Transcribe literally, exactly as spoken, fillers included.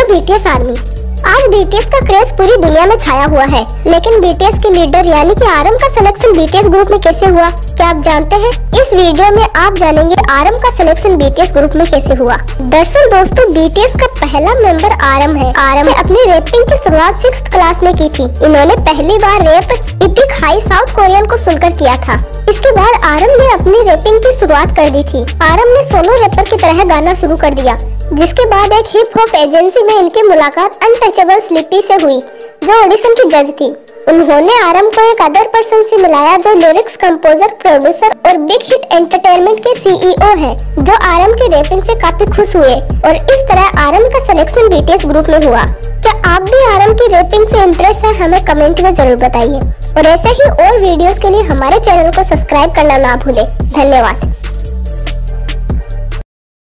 Hello BTS army. आज BTS का craze पूरी दुनिया में छाया हुआ है, लेकिन बीटीएस के लीडर यानी कि आरएम का सिलेक्शन बीटीएस ग्रुप में कैसे हुआ, क्या आप जानते हैं? इस वीडियो में आप जानेंगे आरएम का सिलेक्शन बीटीएस ग्रुप में कैसे हुआ। दरअसल दोस्तों, बीटीएस का पहला मेंबर आरएम है। आरएम ने अपनी रैपिंग की शुरुआत सिक्स्थ क्लास में की थी। इन्होंने पहली बार rap Epik High South Korean को सुनकर किया था। इसके बाद आरएम ने अपनी रैपिंग की शुरुआत कर दी थी। आरएम ने सोलो रैपर की तरह गाना शुरू कर दिया, जिसके बाद एक हिप हॉप एजेंसी में इनकी मुलाकात अनटचेबल स्लिपी से हुई, जो ऑडिशन की जज थी। उन्होंने आरएम को एक अदर पर्सन से मिलाया जो लिरिक्स कंपोजर, प्रोड्यूसर और बिग हिट एंटरटेनमेंट के सीईओ हैं, जो आरएम की रैपिंग से काफी खुश हुए और इस तरह आरएम का सिलेक्शन बीटीएस ग्रुप में हुआ। क्या आप भी आरएम की रैपिंग से इम्प्रेस हैं? हमें कमेंट में जरूर बताइए और ऐसे ही और वीडियोस के लिए हमारे चैनल को सब्सक्राइब करना ना भूलें। धन्यवाद।